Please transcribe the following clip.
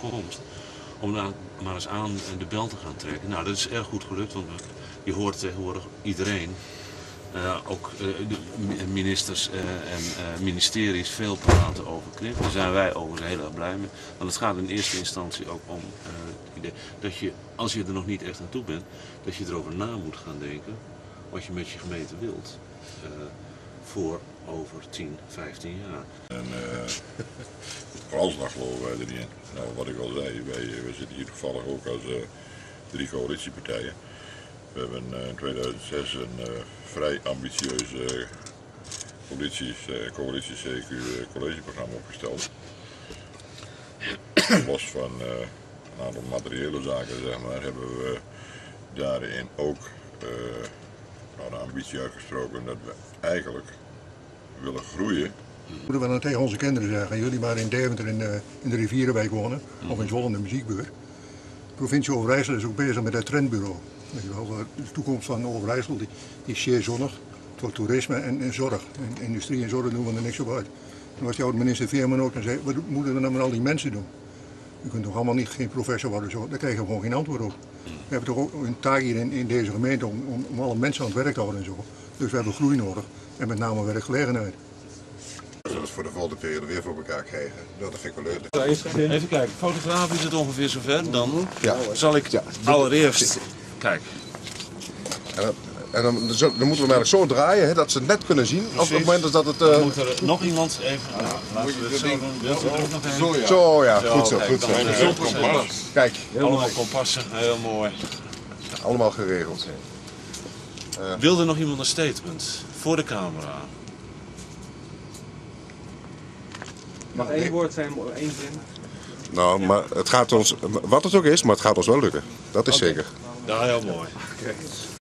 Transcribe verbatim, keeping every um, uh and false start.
komst, om dan maar eens aan de bel te gaan trekken. Nou, dat is erg goed gelukt, want je hoort tegenwoordig iedereen, uh, ook uh, de ministers uh, en uh, ministeries, veel praten over knip. Daar zijn wij overigens heel erg blij mee. Want het gaat in eerste instantie ook om uh, het idee dat je, als je er nog niet echt aan toe bent, dat je erover na moet gaan denken wat je met je gemeente wilt. Uh, voor over tien, vijftien jaar. En uh, vooralsnog geloven wij er niet in. Nou, wat ik al zei, wij, wij zitten hier toevallig ook als uh, drie coalitiepartijen. We hebben uh, in tweeduizend zes een uh, vrij ambitieuze coalitie, uh, coalitie C Q uh, collegeprogramma opgesteld. Los van uh, een aantal materiële zaken, zeg maar, hebben we daarin ook uh, nou, de ambitie uitgesproken dat we eigenlijk willen groeien. Moeten we dan tegen onze kinderen zeggen, jullie maar in Deventer in de, in de Rivierenwijk wonen, of in Zwolle in de muziekbuurt. De provincie Overijssel is ook bezig met het trendbureau. Weet je wel, de toekomst van Overijssel die, die is zeer zonnig voor toerisme en, en zorg. En industrie en zorg doen we er niks op uit. En wat jouw minister Veerman ook dan zei, wat moeten we dan met al die mensen doen? Je kunt toch allemaal niet geen professor worden, zo. Daar krijgen we gewoon geen antwoord op. We hebben toch ook een taak hier in, in deze gemeente om, om, om alle mensen aan het werk te houden en zo. Dus we hebben groei nodig en met name werkgelegenheid. Als we het voor de volgende periode weer voor elkaar krijgen, dat vind ik wel leuk. Even kijken, fotograaf is het ongeveer zover. Dan Ja. zal ik Ja. allereerst... Kijk. En, dan, en dan, dan moeten we hem eigenlijk zo draaien hè, dat ze het net kunnen zien. Op het moment dat het... Uh... Moet er nog iemand even... Ja, laten we het zo doen. Wilt u er ook nog even? Zo ja, zo, ja. Zo, goed zo. kijk, Goed zo. dan kompas. Kijk, Allemaal kompassen, heel mooi. allemaal geregeld. Uh, Wil er nog iemand een statement voor de camera? Mag één woord zijn, één zin? Nou, maar het gaat ons, wat het ook is, maar het gaat ons wel lukken. Dat is Okay. zeker. Ja, heel mooi.